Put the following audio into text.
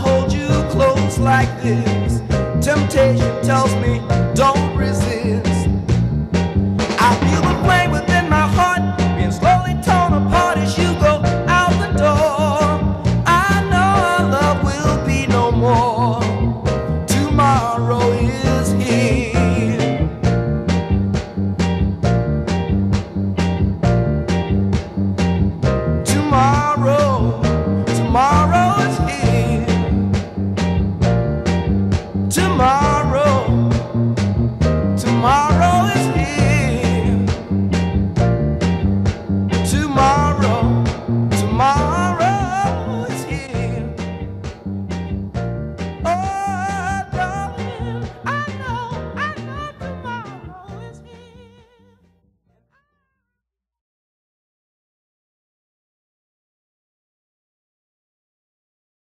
hold you close like this. Temptation tells me don't resist. I feel the flame within my heart being slowly torn apart as you go out the door. I know our love will be no more. Tomorrow is here. Tomorrow is here. Tomorrow